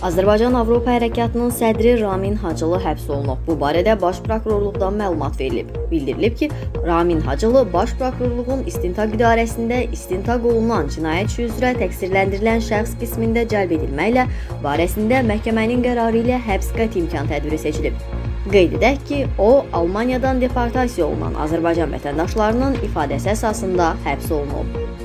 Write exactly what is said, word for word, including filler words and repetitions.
Azərbaycan Avropa Hərəkatının sədri Ramin Hacılı həbs olunub. Bu barədə Baş Prokurorluqdan məlumat verilib. Bildirilib ki, Ramin Hacılı Baş Prokurorluğun İstintaq İdarəsində istintaq olunan cinayət işi üzrə təqsirləndirilən şəxs qismində cəlb edilməklə barəsində məhkəmənin qərarı ilə həbs qəti imkan tədbiri seçilib. Qeyd edək ki, o, Almaniyadan deportasiya olunan Azərbaycan vətəndaşlarının ifadəsi əsasında həbs olunub.